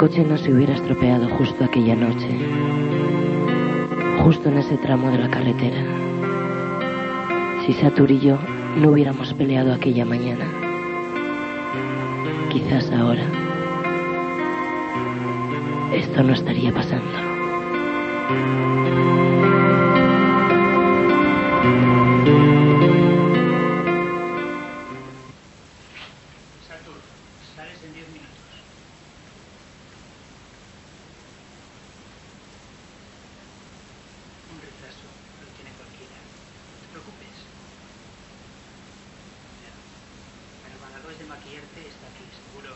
coche no se hubiera estropeado justo aquella noche, justo en ese tramo de la carretera. Si Satur y yo no hubiéramos peleado aquella mañana, quizás ahora esto no estaría pasando. Satur, sales en 10 minutos. Un retraso, lo tiene cualquiera. No te preocupes. Ya. Pero cuando acabes de maquillarte está aquí, seguro.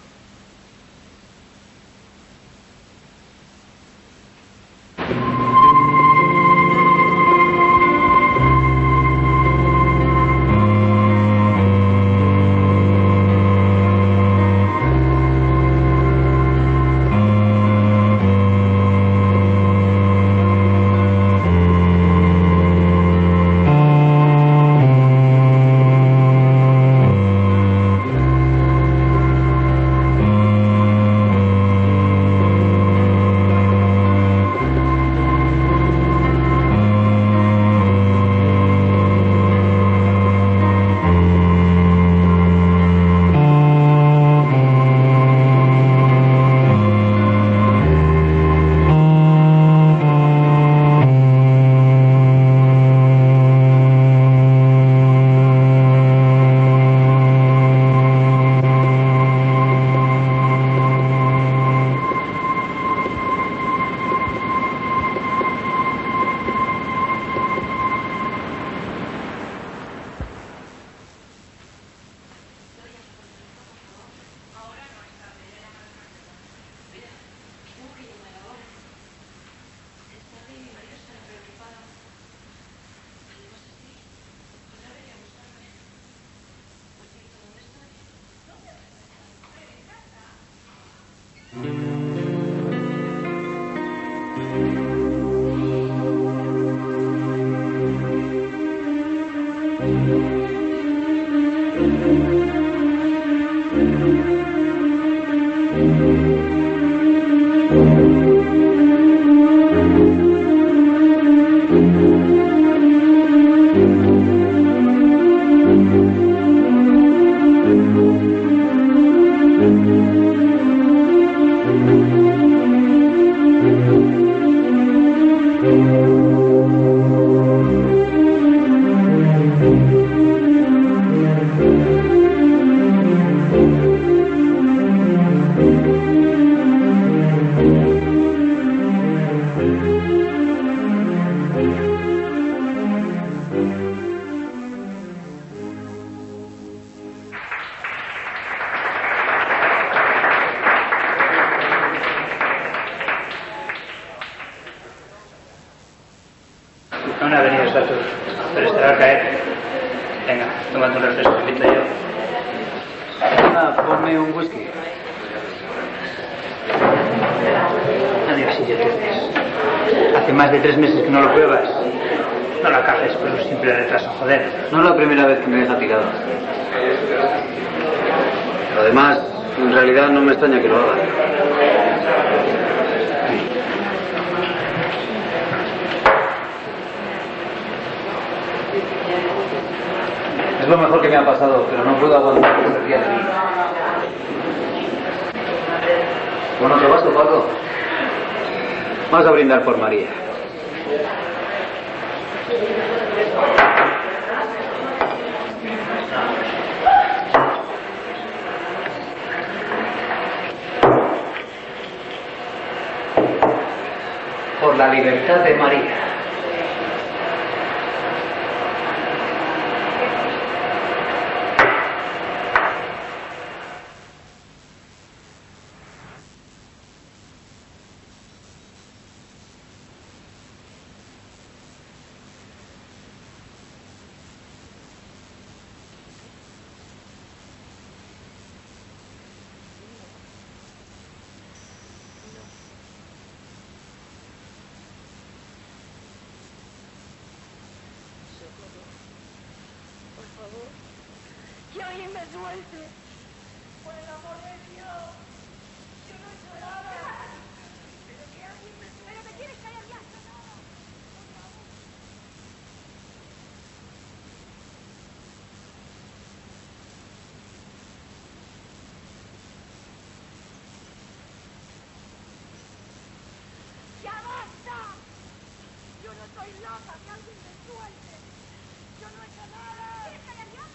Aún no ha venido Satur, pero estará a caer. Venga, tómate un refresco, te invito yo. Ponme un whisky. Adiós, si yo te ves. Hace más de 3 meses que no lo pruebas. No la cajes por un simple retraso, joder. No es la primera vez que me deja tirado. Además, en realidad no me extraña que lo haga. Es lo mejor que me ha pasado, pero no puedo aguantar que se ría de mí. Bueno, ¿te vas, Paco? Vamos a brindar por María. Por la libertad de María. Que alguien me suelte. Por el amor de Dios. Yo no he hecho nada. Estoy loca, que alguien me suelte. Yo no he hecho nada. ¿Quieres callar ya?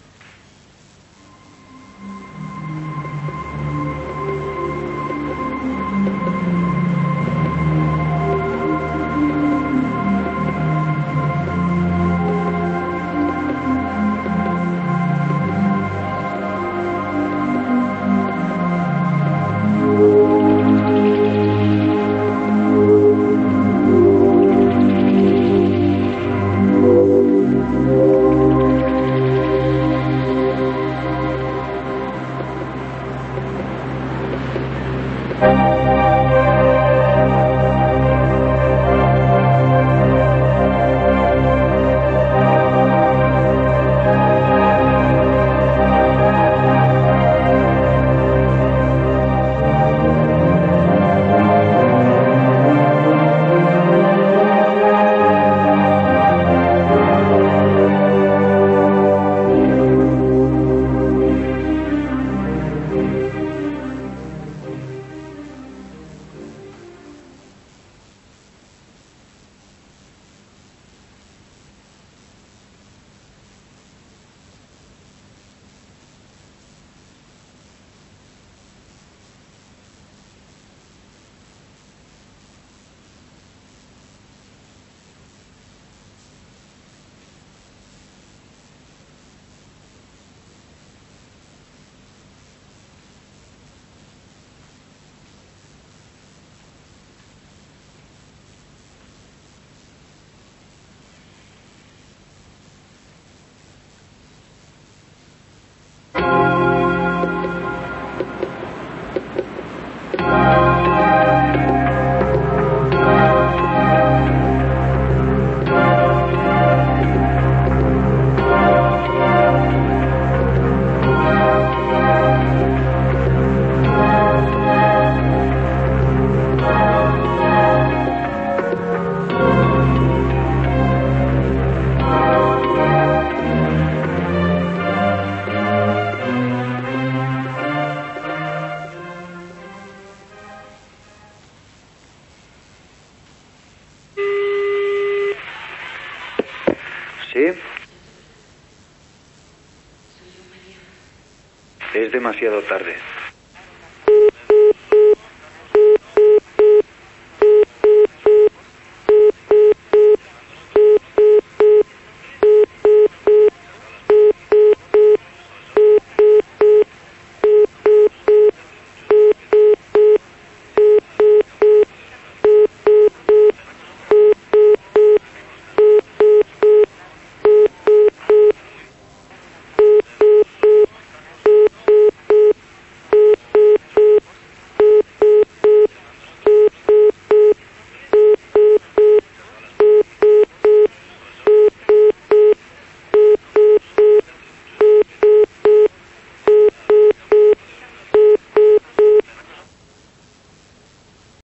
¿Sí? Es demasiado tarde.